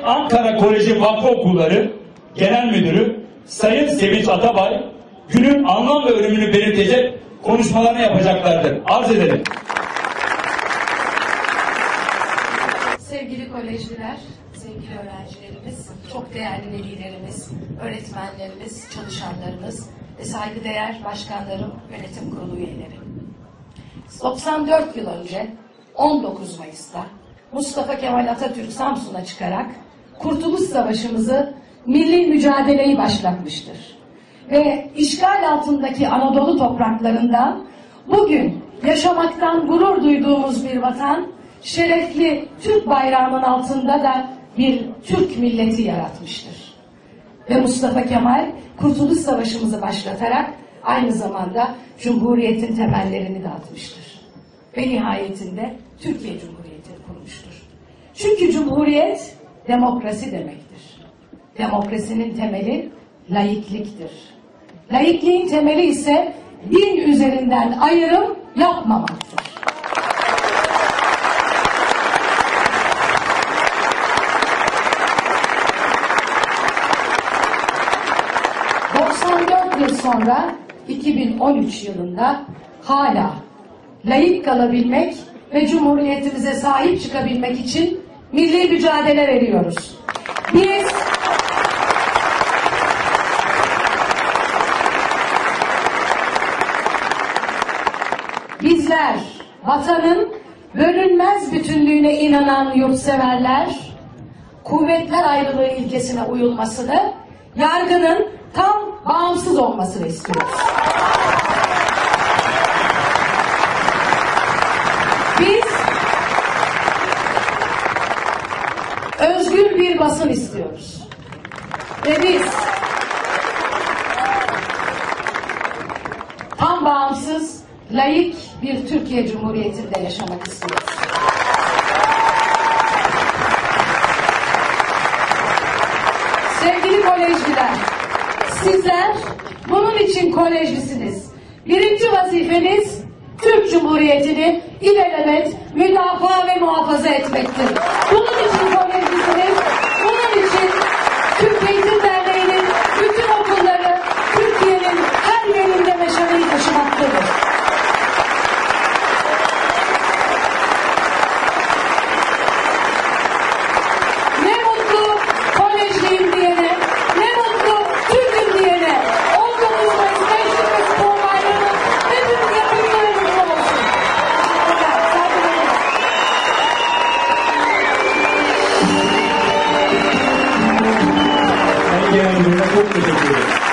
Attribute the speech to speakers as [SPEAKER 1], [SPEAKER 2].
[SPEAKER 1] Ankara Koleji Vakfı Okulları Genel Müdürü Sayın Sevinç Atabay günün anlam ve önümünü belirtecek konuşmalarını yapacaklardır. Arz edelim.
[SPEAKER 2] Sevgili kolejliler, sevgili öğrencilerimiz, çok değerli velilerimiz, öğretmenlerimiz, çalışanlarımız ve saygıdeğer başkanlarım, yönetim kurulu üyeleri. 94 yıl önce 19 Mayıs'ta Mustafa Kemal Atatürk Samsun'a çıkarak Kurtuluş Savaşımızı, milli mücadeleyi başlatmıştır. Ve işgal altındaki Anadolu topraklarından bugün yaşamaktan gurur duyduğumuz bir vatan, şerefli Türk bayrağının altında da bir Türk milleti yaratmıştır. Ve Mustafa Kemal Kurtuluş Savaşımızı başlatarak aynı zamanda Cumhuriyet'in temellerini de atmıştır. Ve nihayetinde Türkiye Cumhuriyeti'ni kurmuştur. Çünkü Cumhuriyet demokrasi demektir. Demokrasinin temeli laikliktir. Laikliğin temeli ise din üzerinden ayrım yapmamaktır. Yıl sonra 2013 yılında hala laik kalabilmek ve Cumhuriyetimize sahip çıkabilmek için milli mücadele veriyoruz. Bizler vatanın bölünmez bütünlüğüne inanan yurtseverler, kuvvetler ayrılığı ilkesine uyulmasını, yargının tam bağımsız olmasını istiyoruz. Biz özgür bir basın istiyoruz. Ve biz tam bağımsız, laik bir Türkiye Cumhuriyeti'nde yaşamak istiyoruz. Sevgili kolejliler, sizler bunun için kolejlisiniz. Birinci vazifeniz Türk Cumhuriyeti'ni ilelebet müdafaa ve muhafaza etmektir. Bunun için kolejlisiniz. Bunun için Türk Eğitim Derneği'nin bütün okulları Türkiye'nin her yerinde meşaleyi taşımaktadır. Ne mutlu kolejliyim diyene, ne mutlu Türk'üm diyene. 19 Mayıs Gençlik ve Spor Bayramı hepimize kutlu ve mutlu olsun.
[SPEAKER 1] Sayın Genel Müdürü'ne çok teşekkür ederim.